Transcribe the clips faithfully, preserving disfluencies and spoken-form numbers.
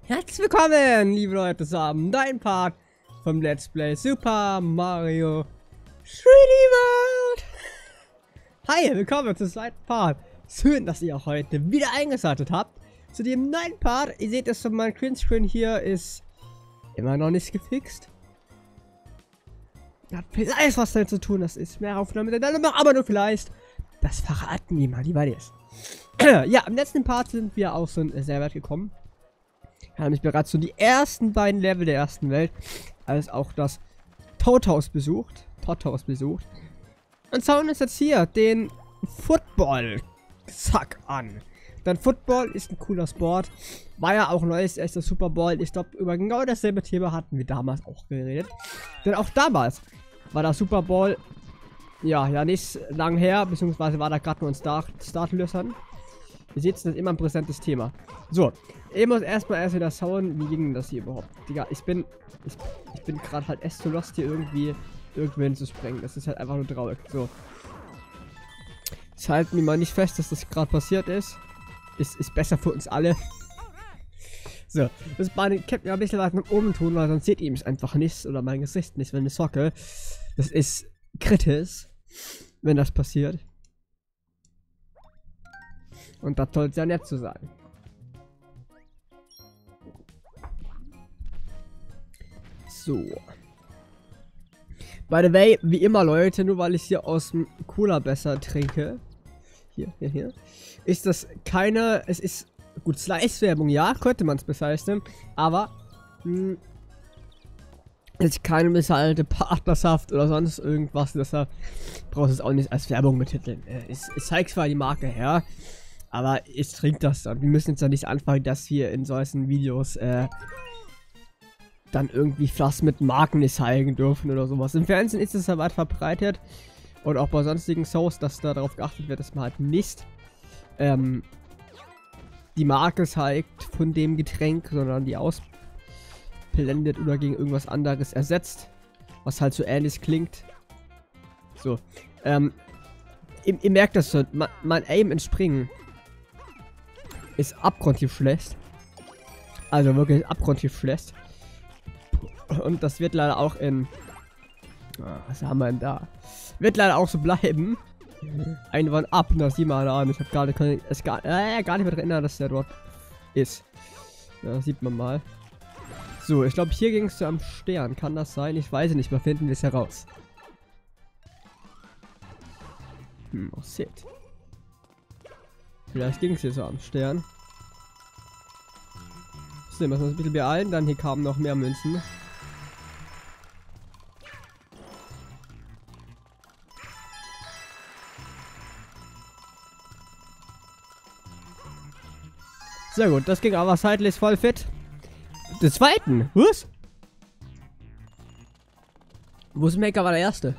Herzlich willkommen, liebe Leute, zusammen. Dein Part vom Let's Play Super Mario drei D World. Hi, willkommen zum zweiten Part. Schön, dass ihr heute wieder eingeschaltet habt zu dem neuen Part. Ihr seht es, mein Greenscreen hier ist immer noch nicht gefixt. Hat vielleicht was damit zu tun, das ist mehr Aufnahme, aber nur vielleicht. Das verraten niemand, die bei dir ist. Ja, im letzten Part sind wir auch schon sehr weit gekommen. Wir haben mich bereits so die ersten beiden Level der ersten Welt, als auch das Toadhaus besucht. Toadhaus besucht. Und schauen uns jetzt hier den Football-Sack an. Denn Football ist ein cooler Sport. War ja auch neues echter Super Bowl. Ich glaube, über genau dasselbe Thema hatten wir damals auch geredet. Denn auch damals war der Super Bowl, ja, ja nicht lang her, beziehungsweise war da gerade nur ein Start Startlösern. Ihr seht, das ist immer ein präsentes Thema. So, ich muss erstmal erst wieder schauen, wie ging das hier überhaupt. Digga, ich bin, ich, ich bin gerade halt echt zu lost, hier irgendwie irgendwen zu sprengen. Das ist halt einfach nur traurig. So. Jetzt halten wir mal nicht fest, dass das gerade passiert ist. Ist, ist besser für uns alle. So, das Bein kennt mir ein bisschen was nach oben tun, weil sonst seht ihr mich einfach nicht oder mein Gesicht nicht, wenn ich hocke. Das ist kritisch, wenn das passiert. Und das soll ja nett zu sein. So. By the way, wie immer, Leute, nur weil ich hier aus dem Cola besser trinke, hier, hier, hier, ist das keine, es ist, gut, Slice-Werbung, ja, könnte man es bezeichnen, aber, mh, es ist keine misshalte Partnerschaft oder sonst irgendwas, deshalb brauchst du es auch nicht als Werbung betiteln. Ich, ich zeige zwar die Marke her, aber ich trinke das dann. Wir müssen jetzt ja nicht anfangen, dass wir in solchen Videos, äh, dann irgendwie Flaschen mit Marken nicht zeigen dürfen oder sowas. Im Fernsehen ist es ja weit verbreitet und auch bei sonstigen Shows, dass da darauf geachtet wird, dass man halt nicht ähm, die Marke zeigt von dem Getränk, sondern die ausblendet oder gegen irgendwas anderes ersetzt, was halt so ähnlich klingt. So, ähm, ihr, ihr merkt das schon, mein, mein Aim in Springen ist abgrundtief schlecht. Also wirklich abgrundtief schlecht. Und das wird leider auch in... Ah, was haben wir denn da? Wird leider auch so bleiben. Einwand ab, das sieht man an. Ich habe gar nicht, es gar, äh, gar nicht mehr erinnern, dass der dort ist. Ja, das sieht man mal. So, ich glaube, hier ging es so am Stern. Kann das sein? Ich weiß nicht. Mal finden wir es heraus. Hm, oh shit. Vielleicht ging es hier so am Stern. So, müssen wir uns ein bisschen beeilen. Dann hier kamen noch mehr Münzen. Sehr gut, das ging aber seitlich voll fit. Den zweiten? Was? Wussmaker war der erste.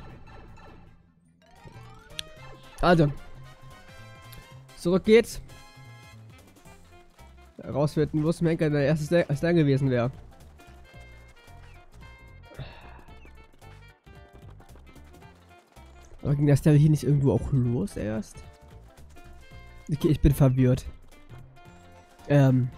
Also. Zurück geht's. Rausfinden, Wussmaker der erste als dann gewesen wäre. Aber ging das da hier nicht irgendwo auch los erst? Okay, ich bin verwirrt. Ähm.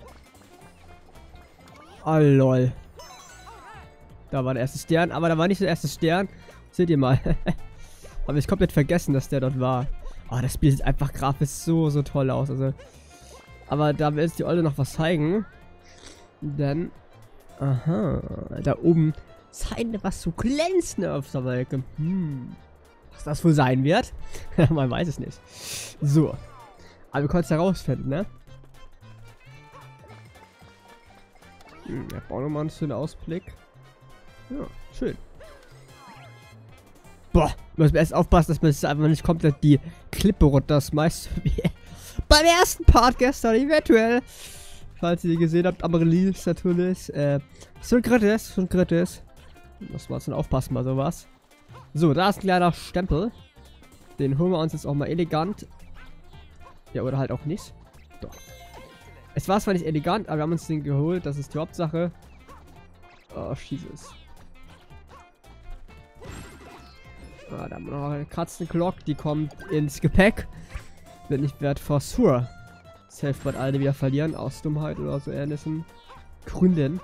Oh lol. Da war der erste Stern, aber da war nicht der erste Stern. Seht ihr mal. Habe ich komplett vergessen, dass der dort war. Oh, das Spiel sieht einfach grafisch so, so toll aus. Also. Aber da will jetzt die Olle noch was zeigen. Denn. Aha. Da oben scheint was zu glänzen auf der Wolke. Hm. Was das wohl sein wird? Man weiß es nicht. So. Aber wir konnten es herausfinden, ne? Hm, ich habe auch nochmal einen schönen Ausblick. Ja, schön. Boah, muss man erst aufpassen, dass man jetzt einfach nicht komplett die Klippe runter schmeißt. Beim ersten Part gestern, eventuell. Falls ihr die gesehen habt, am Release natürlich. Äh, so kritisch, so kritisch. Muss man schon aufpassen bei sowas. So, da ist ein kleiner Stempel. Den holen wir uns jetzt auch mal elegant. Ja, oder halt auch nicht. Doch. Es war zwar nicht elegant, aber wir haben uns den geholt. Das ist die Hauptsache. Oh, Jesus. Ah, da haben wir noch eine Katzenglock. Die kommt ins Gepäck. Wenn ich werde for sure. Safe bald alle wieder verlieren. Aus Dummheit oder so ähnlichem. Gründen.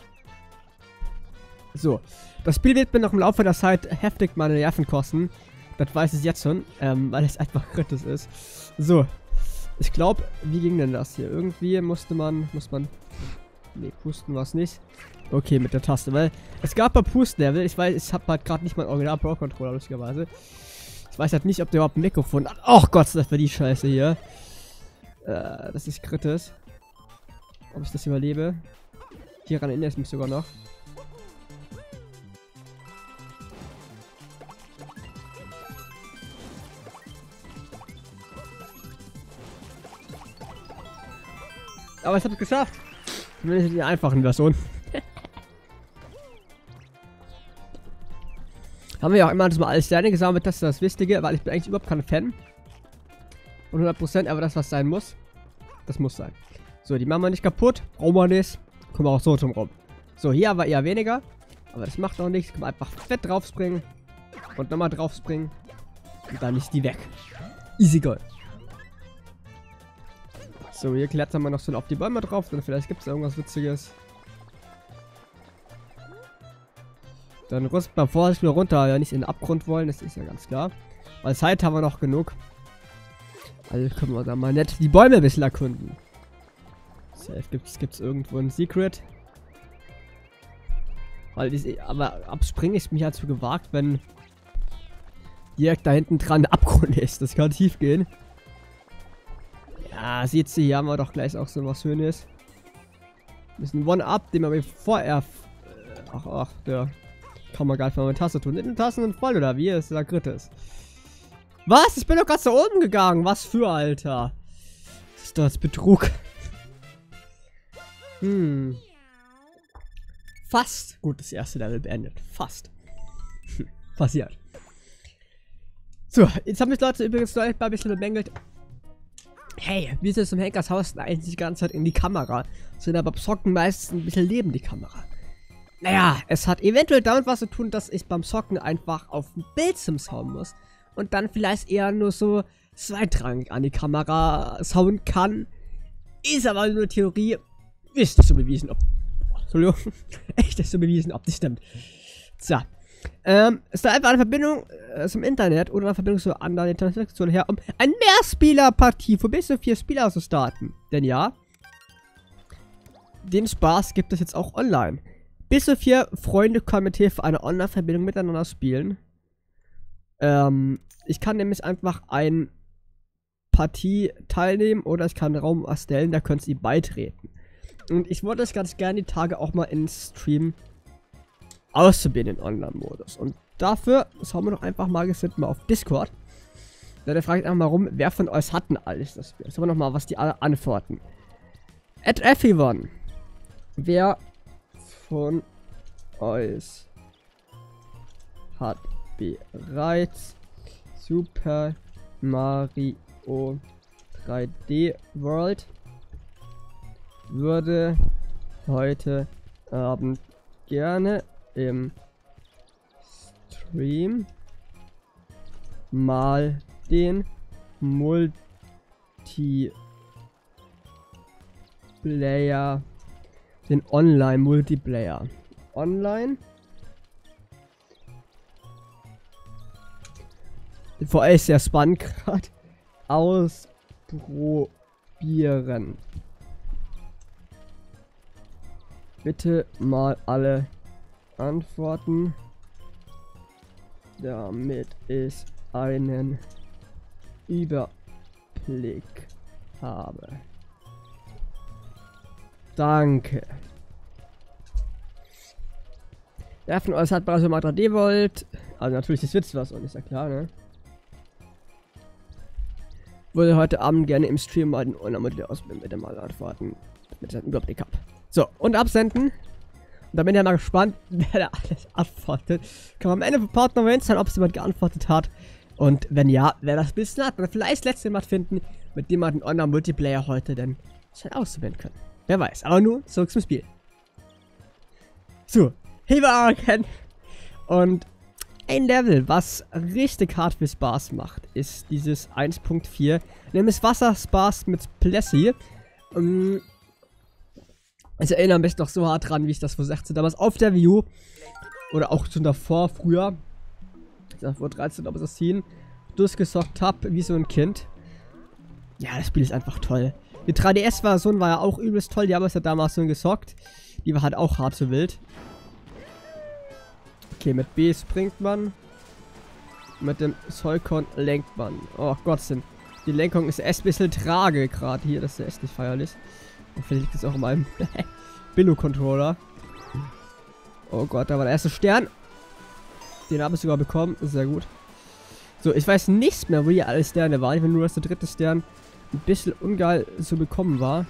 So. Das Spiel wird mir noch im Laufe der Zeit heftig meine Nerven kosten. Das weiß ich jetzt schon, ähm, weil es einfach kritisch ist. So. Ich glaube, wie ging denn das hier? Irgendwie musste man, muss man... Ne, pusten war es nicht. Okay, mit der Taste, weil es gab ein Pust-Level. Ich weiß, ich habe halt gerade nicht mein Original Pro-Controller, lustigerweise. Ich weiß halt nicht, ob der überhaupt ein Mikrofon hat. Oh Gott, das ist für die Scheiße hier. Äh, das ist kritisch. Ob ich das überlebe. Hieran erinnere ich mich sogar noch. Aber ich habe es geschafft. Zumindest in der einfachen Version. Haben wir ja auch immer das mal alles Sterne gesammelt, das ist das Wichtige, weil ich bin eigentlich überhaupt kein Fan. Und hundert Prozent, aber das, was sein muss, das muss sein. So, die machen wir nicht kaputt, brauchen wir nicht. Kommen wir auch so zum Rum. So, hier aber eher weniger. Aber das macht auch nichts. Können wir einfach fett drauf springen. Und nochmal drauf springen. Und dann ist die weg. Easy Goal. So, hier klettern wir noch so auf die Bäume drauf. Dann vielleicht gibt es irgendwas Witziges. Dann rüsten wir vorsichtig wieder runter. Ja, nicht in den Abgrund wollen. Das ist ja ganz klar. Weil Zeit haben wir noch genug. Also können wir dann mal nett die Bäume ein bisschen erkunden. Safe gibt's, gibt's irgendwo ein Secret. Weil diese, aber abspringen ist mir halt zu gewagt, wenn direkt da hinten dran der Abgrund ist. Das kann tief gehen. Ja, seht ihr, hier haben wir doch gleich auch so was Schönes. Das ist ein One-Up, den wir vorher... Ach, ach, der... Kann man gar nicht mal mit Taste tun. Mit den Tasten voll, oder wie? Das ist der Kritis. Was? Ich bin doch ganz da oben gegangen. Was für, Alter? Das ist doch das Betrug. Hm. Fast. Gut, das erste Level beendet. Fast. Hm. Passiert. So, jetzt haben mich Leute übrigens noch ein bisschen bemängelt. Hey, wie ist es im Henkershaus eigentlich die ganze Zeit in die Kamera? Sind aber beim Zocken meistens ein bisschen neben die Kamera. Naja, es hat eventuell damit was zu tun, dass ich beim Zocken einfach auf den Bildschirm schauen muss. Und dann vielleicht eher nur so zweitrangig an die Kamera schauen kann. Ist aber nur Theorie. Ist nicht so bewiesen, ob... Oh, Entschuldigung. Echt nicht so bewiesen, ob das stimmt. So. Ähm, ist da einfach eine Verbindung äh, zum Internet oder eine Verbindung zu anderen Internetsektionen her, um eine Mehrspieler-Partie für bis zu vier Spieler zu starten. Denn ja, den Spaß gibt es jetzt auch online. Bis zu vier Freunde können mit Hilfe einer Online-Verbindung miteinander spielen. Ähm, ich kann nämlich einfach eine Partie teilnehmen oder ich kann einen Raum erstellen, da können sie beitreten. Und ich wollte das ganz gerne die Tage auch mal in Stream auszuprobieren in Online-Modus. Und dafür schauen wir doch einfach mal gesitzt mal auf Discord. Da frage ich einfach mal rum, wer von euch hat denn alles das Spiel? Schauen wir noch mal, was die alle antworten. At everyone. Wer von euch hat bereits Super Mario drei D World, würde heute Abend gerne im Stream mal den Multiplayer, den Online-Multiplayer. Online? Vor allem sehr spannend gerade. Ausprobieren. Bitte mal alle antworten, damit ich einen Überblick habe. Danke. Wer von euch hat bereits mal drei D Volt? Also natürlich das Witz was und ist ja klar, ne? Würde heute Abend gerne im Stream mal den Online-Modell ausbilden, bitte mal antworten, damit ich einen Überblick habe. So, und absenden. Und da bin ich ja mal gespannt, wer da alles antwortet. Kann man am Ende vom Partner erwähnt sein, ob es jemand geantwortet hat. Und wenn ja, wer das bisschen hat, oder vielleicht lässt jemand finden, mit dem man den Online-Multiplayer heute dann schon ausprobieren können. Wer weiß, aber nur zurück zum Spiel. So, hier war Ken. Und ein Level, was richtig hart viel Spaß macht, ist dieses eins Punkt vier. Nämlich Wasserspaß mit Plessy. Um, Ich erinnere mich noch so hart dran, wie ich das vor sechzehn damals auf der Wii U oder auch schon davor, früher, vor dreizehn, ob es das hin, durchgesockt habe, wie so ein Kind. Ja, das Spiel ist einfach toll. Die drei D S-Version war ja auch übelst toll, die haben es ja damals so gesockt. Die war halt auch hart so wild. Okay, mit B springt man. Mit dem Solcon lenkt man. Oh Gott, sind die Lenkung ist echt ein bisschen trage gerade hier, das ist echt nicht feierlich. Und vielleicht liegt es auch in meinem Billo-Controller. Oh Gott, da war der erste Stern. Den habe ich sogar bekommen, sehr gut. So, ich weiß nicht mehr, wo die alle Sterne waren. Ich weiß nur, dass der dritte Stern ein bisschen ungeil zu bekommen war.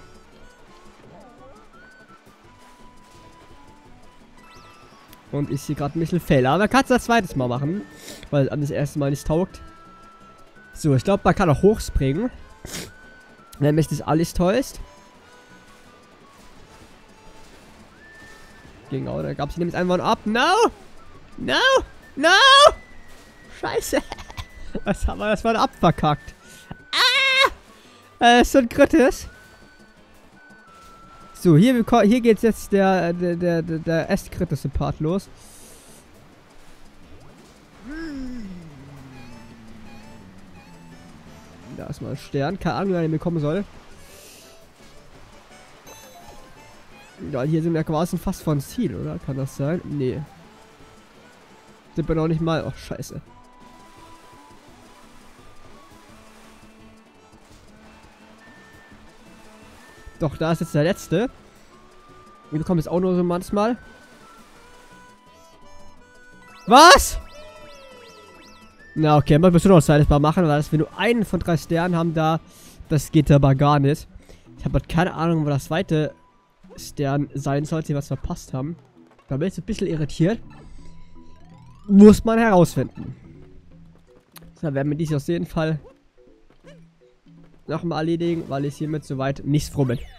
Und ich hier gerade ein bisschen fail. Aber man kann es das zweites Mal machen, weil es das erste Mal nicht taugt. So, ich glaube, man kann auch hochspringen. Wenn mich das alles täuscht. Genau, da gab es nämlich einfach ab. No! No! No! Scheiße! Was haben wir das mal abverkackt? Ah! Äh, ist so ein Kritis. So, hier, hier geht jetzt der, der, der, der, der erst kritische Part los. Da ist mal ein Stern. Keine Ahnung, wer den bekommen soll. Ja, hier sind wir quasi fast von Ziel, oder? Kann das sein? Nee. Sind wir noch nicht mal. Oh, scheiße. Doch, da ist jetzt der letzte. Wir bekommen jetzt auch nur so manchmal. Was? Na, okay, man muss schon noch zweites Mal machen, weil das wir nur einen von drei Sternen haben da. Das geht aber gar nicht. Ich habe halt keine Ahnung, wo das zweite Stern sein sollte, was wir verpasst haben. Da bin ich ein bisschen irritiert. Muss man herausfinden. So, werden wir dies auf jeden Fall nochmal erledigen, weil ich hiermit soweit nicht froh bin.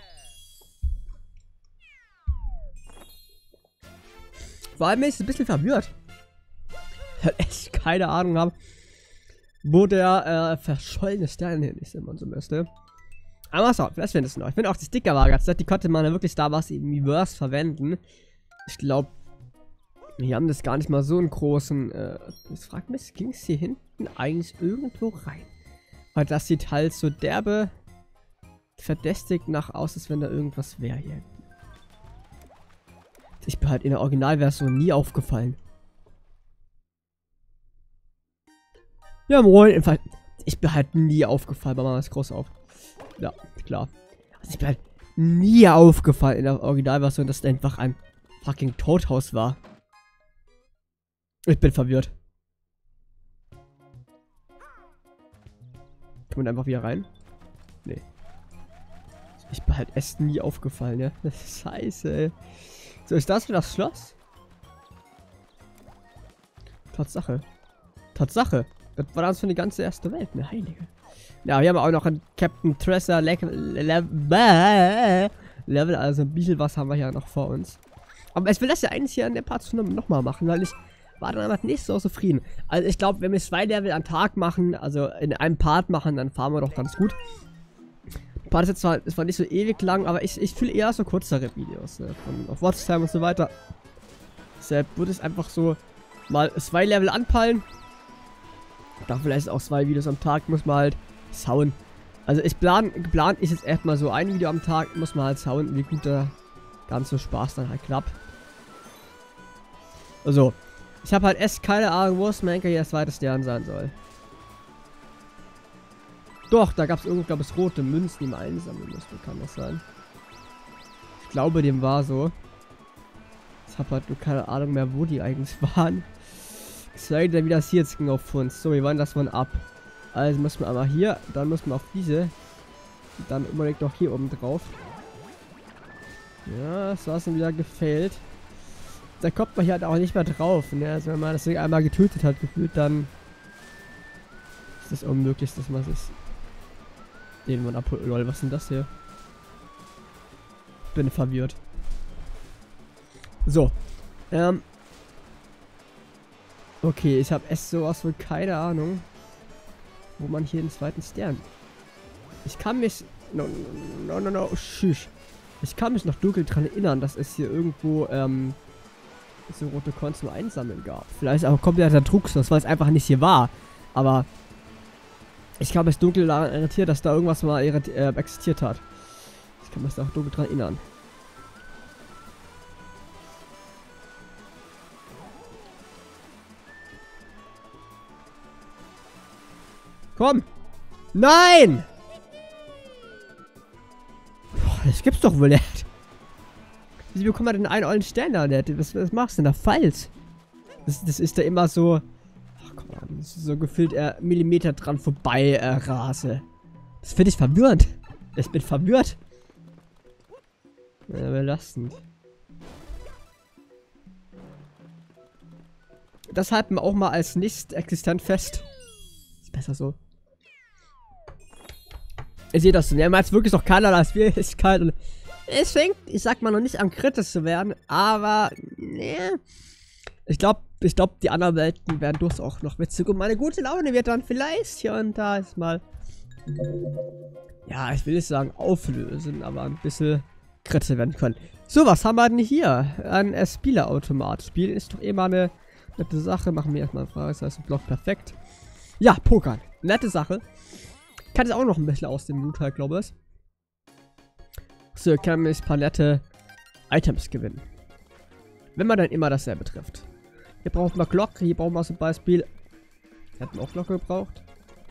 Vor allem bin ich ein bisschen verwirrt. Weil ich keine Ahnung habe, wo der äh, verschollene Stern hin ist, wenn man so müsste. Aber so, vielleicht werden es noch. Ich finde auch die Sticker-Waage, die konnte man ja wirklich da was im Reverse verwenden. Ich glaube, wir haben das gar nicht mal so einen großen. Äh, ich frage mich, ging es hier hinten eigentlich irgendwo rein? Weil das sieht halt so derbe verdächtig nach aus, als wenn da irgendwas wäre hier. Ich bin halt in der Originalversion nie aufgefallen. Ja, moin. Ich bin halt nie aufgefallen. Machen wir das groß auf. Ja, klar. Also ich bin halt nie aufgefallen in der Originalversion, dass das einfach ein fucking Tothaus war. Ich bin verwirrt. Kommt einfach wieder rein? Nee. Ich bin halt erst nie aufgefallen, ja. Scheiße, ey. So, ist das für das Schloss? Tatsache. Tatsache. Das war das für die ganze erste Welt, ne Heilige. Ja, wir haben auch noch einen Captain Treasure Level, Level, also ein bisschen was haben wir hier noch vor uns. Aber ich will das ja eigentlich hier an der Part nochmal machen, weil ich war dann einfach nicht so zufrieden. Also ich glaube, wenn wir zwei Level am Tag machen, also in einem Part machen, dann fahren wir doch ganz gut. Der Part ist jetzt zwar, es war nicht so ewig lang, aber ich, ich fühle eher so kürzere Videos, ne, von auf Watchtime und so weiter. Deshalb würde es einfach so mal zwei Level anpeilen. Da vielleicht auch zwei Videos am Tag, muss man halt schauen. Also ich plan, geplant ist jetzt erstmal so ein Video am Tag, muss man halt schauen, wie gut der ganze Spaß dann halt klappt. Also, ich habe halt echt keine Ahnung, wo es mein hier der zweite Stern sein soll. Doch, da gab es irgendwo, glaube ich, rote Münzen, die man einsammeln musste, kann das sein? Ich glaube, dem war so. Ich habe halt nur keine Ahnung mehr, wo die eigentlich waren. Ich zeige dir, wie das hier jetzt ging auf uns. So, wir waren das von ab. Also muss man aber hier, dann muss man auf diese. Dann unbedingt noch hier oben drauf. Ja, das war schon wieder gefailt. Da kommt man hier halt auch nicht mehr drauf. Ne? Also wenn man das Ding einmal getötet hat, gefühlt, dann ist das unmöglich, dass man es den man abholt. Lol, was ist denn das hier? Bin verwirrt. So. Ähm. Okay, ich habe echt sowas von keine Ahnung, wo man hier den zweiten Stern. Ich kann mich. No, no, no, no, no. Tschüss. Ich kann mich noch dunkel dran erinnern, dass es hier irgendwo, ähm, so rote Coins zum Einsammeln gab. Vielleicht auch kommt ja der Trugschluss, weil es einfach nicht hier war. Aber ich kann mich dunkel daran irritiert, dass da irgendwas mal äh, existiert hat. Ich kann mich da auch dunkel dran erinnern. Komm! Nein! Boah, das gibt's doch wohl nicht. Wie bekommt man denn einen ollen Stern da nicht? Was, was machst du denn da falsch? Das, das ist da immer so... Ach komm an, das ist so gefühlt äh, Millimeter dran vorbei, äh, Rase. Das finde ich verwirrend. Ich bin verwirrt. Ja, belastend. Das halten wir auch mal als nicht existent fest. Ist besser so. Ihr seht das denn. Wir haben jetzt wirklich noch keinerlei Schwierigkeit. Und es fängt, ich sag mal, noch nicht an kritisch zu werden. Aber, ne. Ich glaube, ich glaube, die anderen Welten werden durchaus auch noch witzig. Und meine gute Laune wird dann vielleicht hier und da ist mal. Ja, ich will nicht sagen auflösen, aber ein bisschen kritisch werden können. So, was haben wir denn hier? Ein äh, Spieleautomat. Spielen ist doch immer eine nette Sache. Machen wir erstmal eine Frage. Das heißt, ein Block perfekt. Ja, Pokern. Nette Sache. Kann es auch noch ein bisschen aus dem Loot halt, glaube ich. So, kann man ein paar nette Items gewinnen. Wenn man dann immer dasselbe trifft. Hier brauchen wir Glocke. Hier brauchen wir zum Beispiel. Wir hatten auch Glocke gebraucht.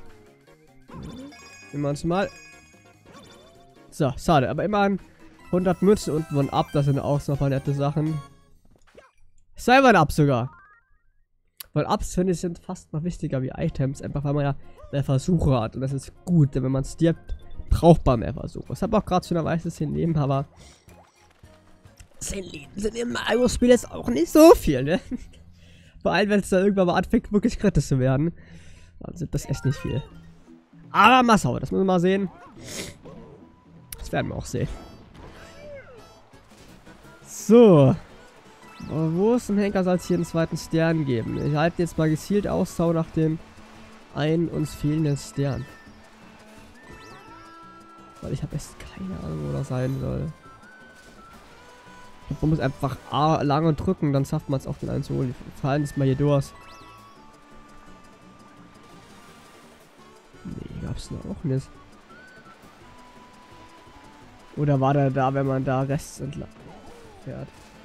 Nehmen wir uns mal. So, schade. Aber immerhin hundert Münzen und von ab. Das sind auch so ein paar nette Sachen. Cyber ab sogar. Weil Ups, finde ich, sind fast noch wichtiger wie Items. Einfach weil man ja mehr Versuche hat. Und das ist gut, denn wenn man stirbt, braucht man mehr Versuche. Ich habe auch gerade schon eine weiße zehn Leben, aber zehn Leben sind im Mario-Spiel jetzt auch nicht so viel, ne? Vor allem, wenn es dann irgendwann mal anfängt, wirklich kritisch zu werden. Dann sind das echt nicht viel. Aber mal schauen, das müssen wir mal sehen. Das werden wir auch sehen. So. Aber wo ist ein Henker, soll es hier einen zweiten Stern geben? Ich halte jetzt mal gezielt Ausschau nach dem einen uns fehlenden Stern. Weil ich habe echt keine Ahnung, wo das sein soll. Man muss einfach A lange drücken, dann schafft man es auch den einen zu holen. Wir fallen jetzt mal hier durch. Nee, gab's noch auch nicht. Oder war der da, wenn man da rechts entlang fährt?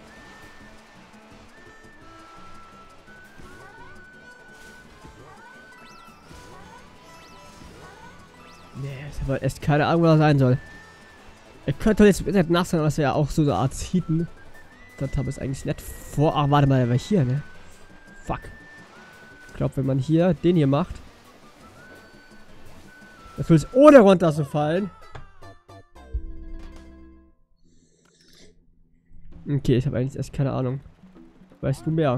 Nee, ich habe echt keine Ahnung, wo das sein soll. Ich könnte jetzt im Internet nachschauen, aber das wäre ja auch so eine Art Cheaten. Das habe ich eigentlich nicht vor. Ach, warte mal, der war hier, ne? Fuck. Ich glaube, wenn man hier den hier macht, dann fühlt es ohne runterzufallen. Okay, ich habe eigentlich echt keine Ahnung. Weißt du mehr?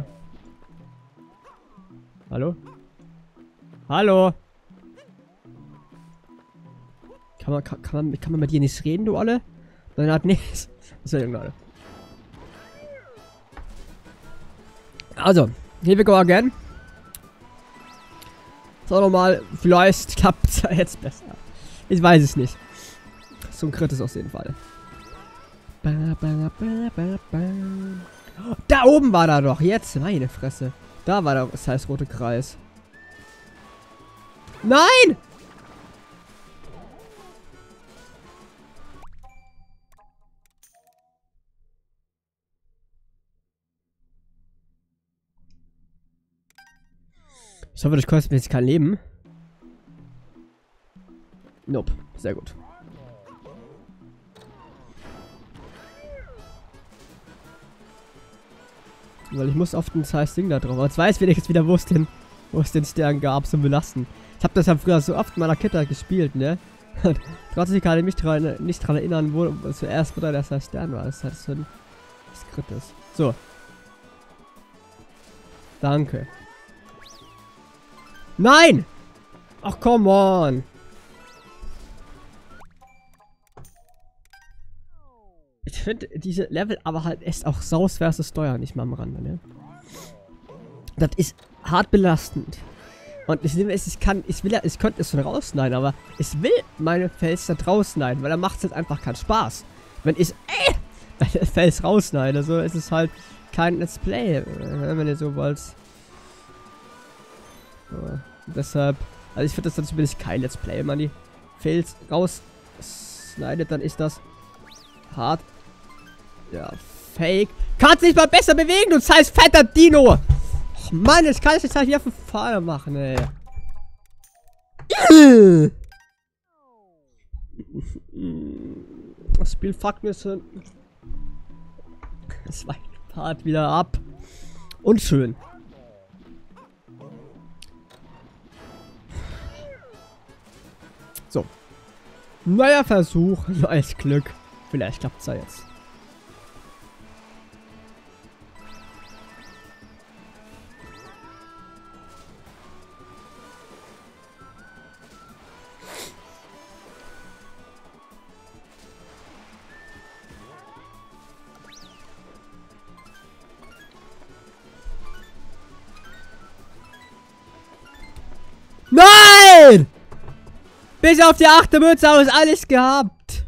Hallo? Hallo? Kann man, kann, kann man, kann man mit dir nicht reden, du alle? Nein, hat nichts. Was soll denn gerade? Also, here we go again. So, nochmal. Vielleicht klappt es ja jetzt besser. Ich weiß es nicht. So ein Crit ist auf jeden Fall. Da oben war da doch. Jetzt, meine Fresse. Da war der, das heißt rote Kreis. Nein! Ich hoffe, das kostet mir jetzt kein Leben. Nope. Sehr gut. Weil ich muss auf den scheiß Ding da drauf. Aber jetzt weiß ich wenigstens wieder, wo es den, wo es den Stern gab zum Belasten. Ich habe das ja früher so oft in meiner Kindheit gespielt, ne? Und trotzdem kann ich mich dran, nicht dran erinnern, wo zuerst wieder der scheiß Stern war. Das ist halt so ein Skript ist. So. Danke. Nein! Ach, come on! Ich finde diese Level aber halt echt auch Saus versus Steuer nicht mal am Rande, ne? Das ist hart belastend. Und ich nehme es, ich kann, ich will ja, ich könnte es schon rausschneiden, aber ich will meine Fels da rausschneiden, weil dann macht es halt einfach keinen Spaß. Wenn ich Face rausschneide. Also es ist halt kein Let's Play, wenn ihr so wollt. Ja, deshalb, also ich finde das dann zumindest kein Let's Play. Wenn man die Fails rausschneidet, dann ist das hart. Ja, fake. Kannst dich mal besser bewegen, du scheiß fetter Dino! Och Mann, jetzt kann ich jetzt halt hier für Fahrer machen, ey. Das Spiel fuckt mir so das zweite Part wieder ab. Unschön. So. Neuer Versuch, neues Glück. Vielleicht klappt's ja jetzt. Nein! Bis auf die achte Mütze habe ich alles gehabt.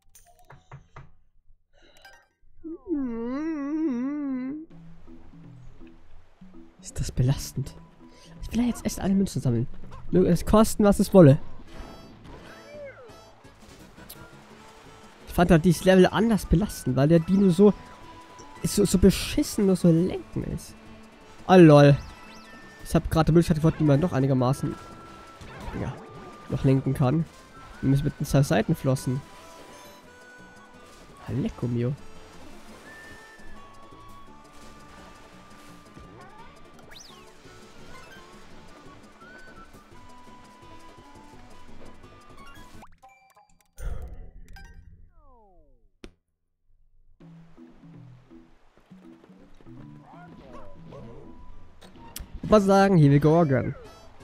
Ist das belastend? Ich will ja jetzt echt alle Münzen sammeln. Möge es kosten, was es wolle. Ich fand halt dieses Level anders belastend, weil der Dino so so, so beschissen nur so lenken ist. Oh lol. Ich habe gerade die Möglichkeit gefunden, wie man noch einigermaßen ja, noch lenken kann. Nämlich mit den zwei Seitenflossen. Lecco mio. Was sagen, here we go again.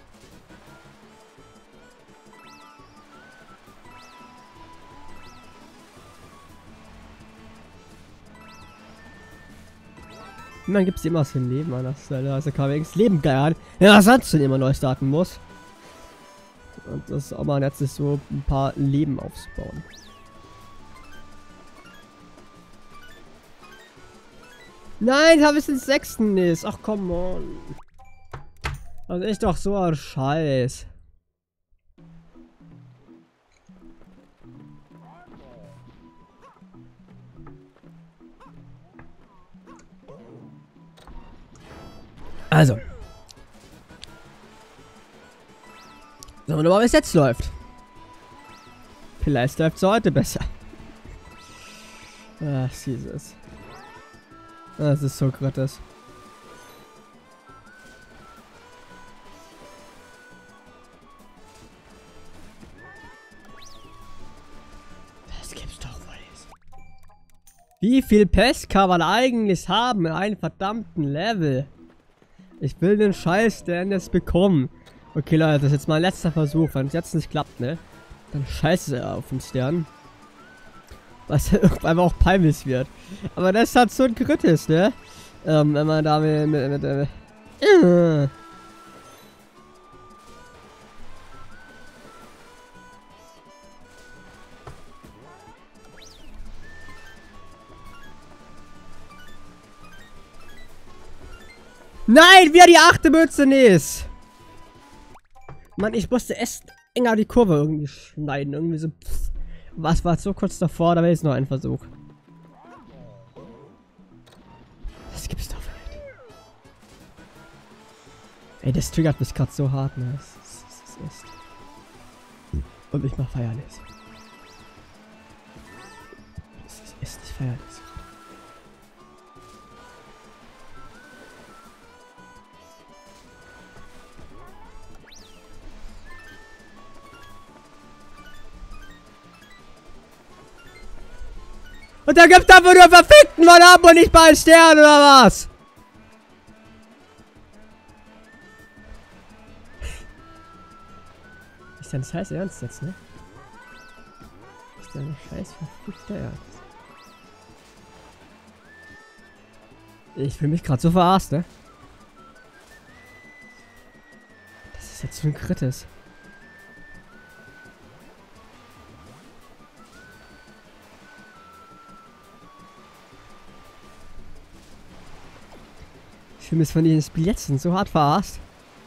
Man gibt es immer so ein Leben an der Stelle, also kann man wenigstens Leben geil an. Ja, sonst immer neu starten muss. Und das ist auch mal jetzt so ein paar Leben aufzubauen. Nein, habe ich den sechsten ist. Ach komm on. Das ist doch so ein Scheiß. Also. Schauen wir mal, wie es jetzt läuft. Vielleicht läuft es heute besser. Ach, Jesus. Das ist so gratis. Das gibt's doch wohl nicht. Wie viel Pest kann man eigentlich haben in einem verdammten Level? Ich will den Scheiß denn jetzt bekommen. Okay, Leute, das ist jetzt mein letzter Versuch. Wenn es jetzt nicht klappt, ne? Dann scheiße er auf den Stern. Was ja irgendwann auch peinlich wird. Aber das hat so ein Kritis, ne? Ähm, wenn man da mit... mit, mit äh, äh. Nein, wie er die achte Mütze ist! Mann, ich musste erst enger die Kurve irgendwie schneiden. Irgendwie so... Pff. Was war so kurz davor? Da wäre jetzt noch ein Versuch. Das gibt's doch nicht. Ey, das triggert mich gerade so hart, ne? Das ist, das ist echt. Und ich mach feierlich. Das ist echt nicht feierlich. Und da gibt einfach nur verfickten Mann ab und nicht mal einen Stern, oder was? Ist dein Scheiß Ernst jetzt, ne? Ist dein Scheiß verfickter Ernst? Ich fühle mich gerade so verarscht, ne? Das ist jetzt so ein Kritis. Ich bin jetzt von diesen Spieletten so hart verarscht.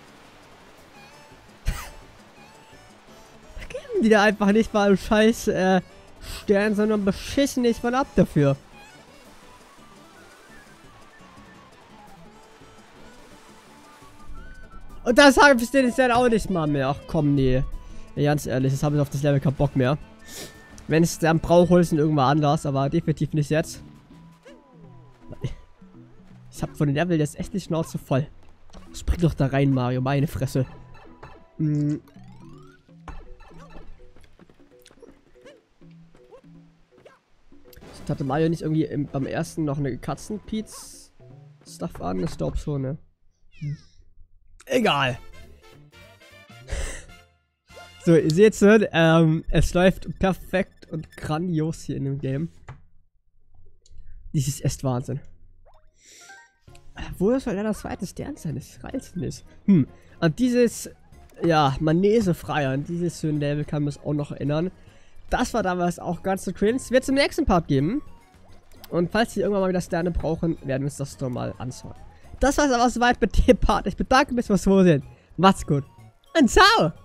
Da geben die da einfach nicht mal einen scheiß äh, Stern, sondern beschissen nicht mal ab dafür. Und das habe ich dir dann auch nicht mal mehr. Ach komm, nee. Ja, ganz ehrlich, jetzt habe ich auf das Level keinen Bock mehr. Wenn ich es dann brauche, hol ich es irgendwann anders, aber definitiv nicht jetzt. Ich habe von dem Level jetzt echt die Schnauze voll. Spring doch da rein, Mario, meine Fresse. Hm. Hatte Mario nicht irgendwie im, beim ersten noch eine Katzenpiez-Stuff an? Ich glaube schon, ne? Hm. Egal. So, ihr seht schon, ähm, es läuft perfekt und grandios hier in dem Game. Dies ist echt Wahnsinn. Wo soll denn das zweite Stern sein? Das reizt nicht. Hm, an dieses, ja, Manese-frei, an dieses schöne Level kann man es auch noch erinnern. Das war damals auch ganz so cringe. Wird es im nächsten Part geben. Und falls Sie irgendwann mal wieder Sterne brauchen, werden wir uns das doch mal anschauen. Das war's aber soweit mit dem Part. Ich bedanke mich fürs Zusehen. Macht's gut. Und ciao!